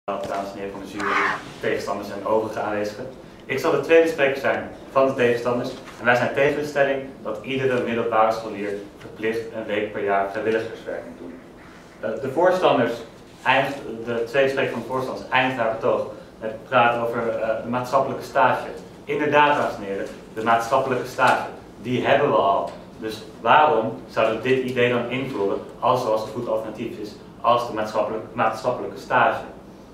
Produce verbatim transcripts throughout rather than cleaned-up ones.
Dames en heren van de jury, tegenstanders en overige aanwezigen. Ik zal de tweede spreker zijn van de tegenstanders en wij zijn tegen de stelling dat iedere middelbare scholier verplicht een week per jaar vrijwilligerswerk moet doen. Uh, de voorstanders, eindigt, de tweede spreker van de voorstanders eindigt haar betoog met praten over uh, de maatschappelijke stage. Inderdaad, dames en heren, de maatschappelijke stage, die hebben we al. Dus waarom zouden we dit idee dan invoeren als er als een goed alternatief is als de maatschappelijke, maatschappelijke stage?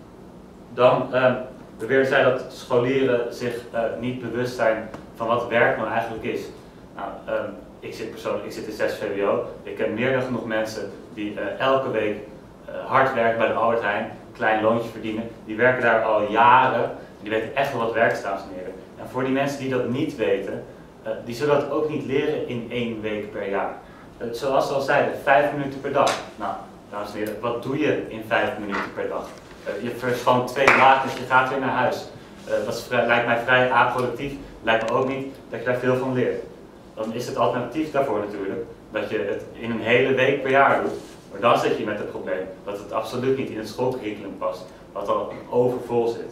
Dan uh, beweert zij dat scholieren zich uh, niet bewust zijn van wat werk nou eigenlijk is. Nou, uh, ik zit persoonlijk, ik zit in zes V W O. Ik ken meer dan genoeg mensen die uh, elke week uh, hard werken bij de Albert Heijn, een klein loontje verdienen. Die werken daar al jaren en die weten echt wel wat werk is, dames en heren. En voor die mensen die dat niet weten, uh, die zullen dat ook niet leren in één week per jaar. Uh, zoals ze al zeiden, vijf minuten per dag. Nou, dames en heren, wat doe je in vijf minuten per dag? Uh, je verschoont twee lakens, je gaat weer naar huis. Uh, dat is vrij, lijkt mij vrij aproductief. Lijkt me ook niet dat je daar veel van leert. Dan is het alternatief daarvoor natuurlijk dat je het in een hele week per jaar doet. Maar dan zit je met het probleem dat het absoluut niet in het schoolcurriculum past, wat al overvol zit.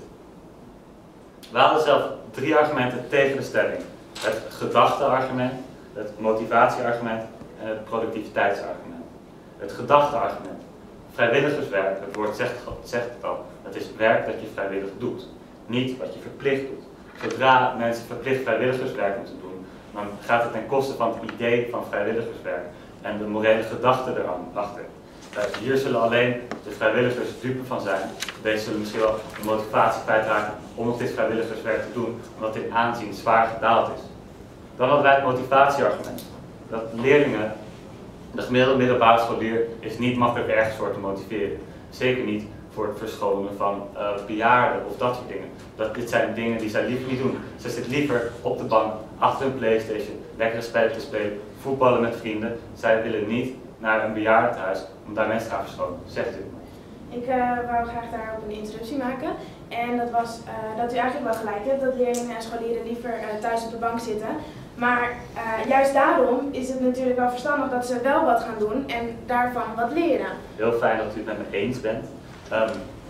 We hadden zelf drie argumenten tegen de stelling. Het gedachteargument, het motivatieargument en het productiviteitsargument. Het gedachteargument. Vrijwilligerswerk, het woord zegt, zegt het al, dat is werk dat je vrijwillig doet, niet wat je verplicht doet. Zodra mensen verplicht vrijwilligerswerk moeten doen, dan gaat het ten koste van het idee van vrijwilligerswerk en de morele gedachte erachter. Uh, hier zullen alleen de vrijwilligers dupe van zijn. Deze zullen misschien wel de motivatie kwijtraken om nog dit vrijwilligerswerk te doen, omdat dit aanzien zwaar gedaald is. Dan hadden wij het motivatieargument. Dat leerlingen, de gemiddelde middelbare scholier, is niet makkelijk ergens voor te motiveren. Zeker niet voor het verschonen van uh, bejaarden of dat soort dingen. Dat, dit zijn dingen die zij liever niet doen. Ze zit liever op de bank, achter een PlayStation, lekkere spelletjes spelen, voetballen met vrienden. Zij willen niet naar een bejaardenhuis om daar mensen te gaan verschonen. Zegt u. Ik uh, wou graag daarop een introductie maken. En dat was uh, dat u eigenlijk wel gelijk hebt dat leerlingen en scholieren liever uh, thuis op de bank zitten. Maar uh, juist daarom is het natuurlijk wel verstandig dat ze wel wat gaan doen en daarvan wat leren. Heel fijn dat u het met me eens bent. Um,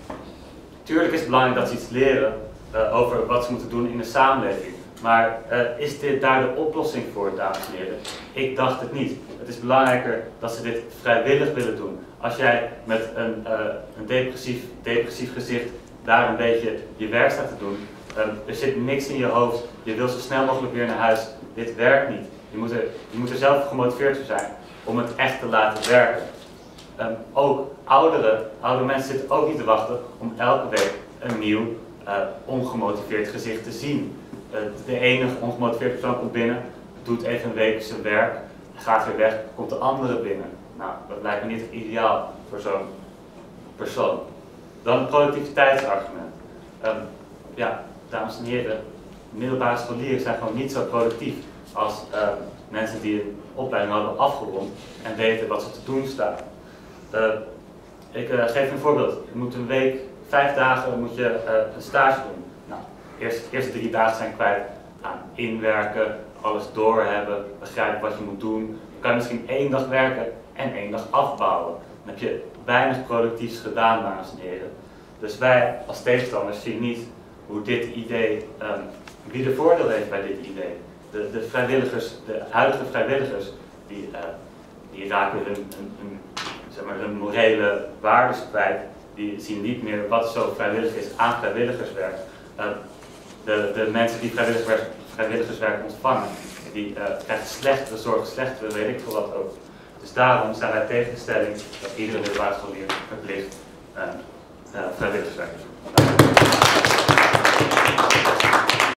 tuurlijk is het belangrijk dat ze iets leren uh, over wat ze moeten doen in de samenleving. Maar uh, is dit daar de oplossing voor, dames en heren? Ik dacht het niet. Het is belangrijker dat ze dit vrijwillig willen doen. Als jij met een, uh, een depressief, depressief gezicht daar een beetje je werk staat te doen, um, er zit niks in je hoofd, je wil zo snel mogelijk weer naar huis. Dit werkt niet. Je moet er, je moet er zelf gemotiveerd voor zijn om het echt te laten werken. Um, ook ouderen, oude mensen zitten ook niet te wachten om elke week een nieuw, uh, ongemotiveerd gezicht te zien. Uh, de enige ongemotiveerde persoon komt binnen, doet even een week zijn werk, gaat weer weg, komt de andere binnen. Nou, dat lijkt me niet ideaal voor zo'n persoon. Dan het productiviteitsargument. Um, ja, dames en heren, middelbare scholieren zijn gewoon niet zo productief als uh, mensen die een opleiding hadden afgerond en weten wat ze te doen staat. Uh, ik uh, geef een voorbeeld. Je moet een week, vijf dagen moet je uh, een stage doen. Nou, eerst, de eerste drie dagen zijn kwijt aan inwerken, alles doorhebben, begrijpen wat je moet doen. Dan kan je misschien één dag werken en één dag afbouwen. Dan heb je weinig productiefs gedaan, dames en heren. Dus wij als tegenstanders zien niet hoe dit idee, um, wie er voordeel heeft bij dit idee. De, de vrijwilligers, de huidige vrijwilligers, die, uh, die raken hun, hun, hun, zeg maar, hun morele waardes kwijt. Die zien niet meer wat zo vrijwillig is aan vrijwilligerswerk. Uh, de, de mensen die vrijwilligerswerk, vrijwilligerswerk ontvangen, die uh, krijgen slechtere zorg, slechtere weet ik veel wat ook. Dus daarom zijn wij tegen de stelling dat iedere middelbare scholier verplicht uh, uh, vrijwilligerswerk is.